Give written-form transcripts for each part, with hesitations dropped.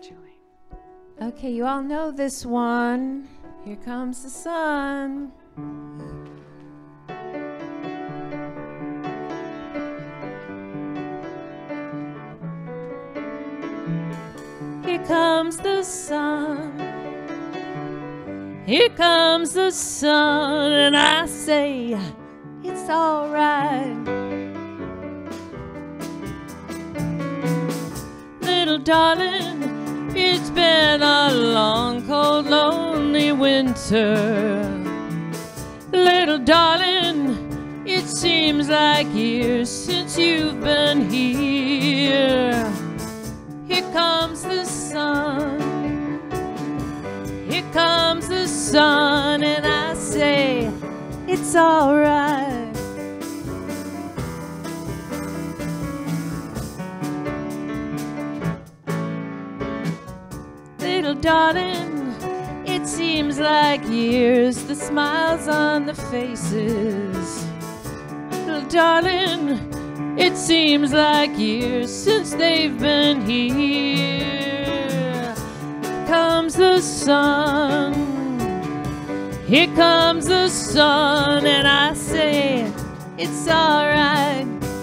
Julie. Okay, you all know this one. Here comes the sun. Here comes the sun. Here comes the sun, and I say it's all right. Little darling, it's been a long, cold, lonely winter. Little darling, it seems like years since you've been here. Here comes the sun. Here comes the sun, and I say it's all right. Little darling, it seems like years, the smiles on the faces. Little darling, it seems like years since they've been here. Comes the sun. Here comes the sun, and I say it's all right.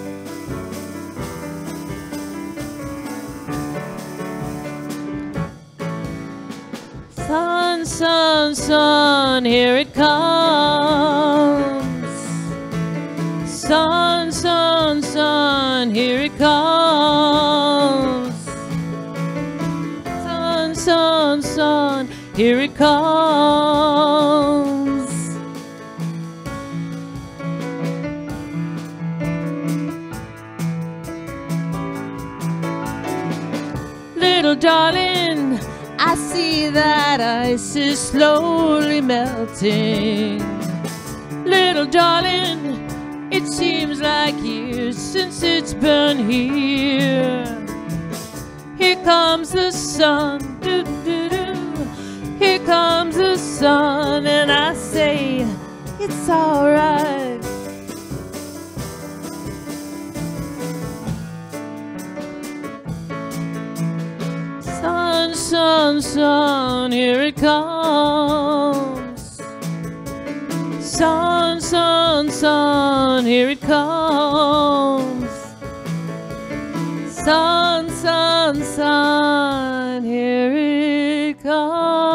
Sun, sun, sun, here it comes. Sun, sun, sun, here it comes. Sun, sun, sun, here it comes. Little darling, I see that ice is slowly melting. Little darling, it seems like years since it's been here. Here comes the sun, doo doo doo. Here comes the sun, and I say it's all right. Sun, sun, sun, here it comes. Sun, sun, sun, here it comes. Sun, sun, sun, here it comes.